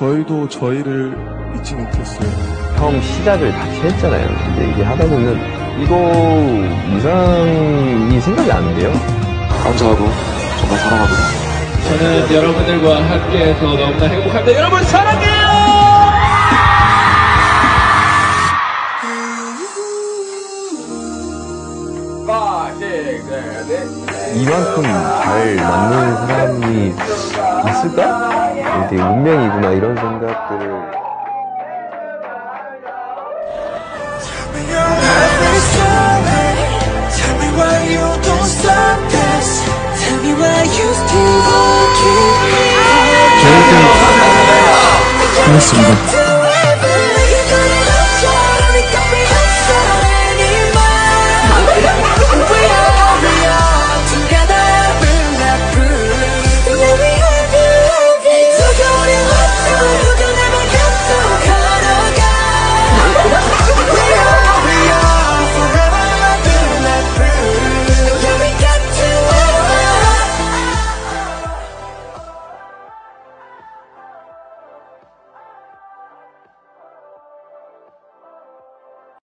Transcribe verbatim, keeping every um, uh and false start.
저희도 저희를 잊지 못했어요. 형 시작을 같이 했잖아요. 근데 이게 하다 보면 이거 이상이 생각이 안 돼요. 감사하고 정말 사랑합니다. 저는 여러분들과 함께해서 너무나 행복합니다. 여러분 사랑해요! 이만큼 잘 맞는 사람이 있을까? 되게 운명이구나 이런 생각들을. 저희들 고맙습니다.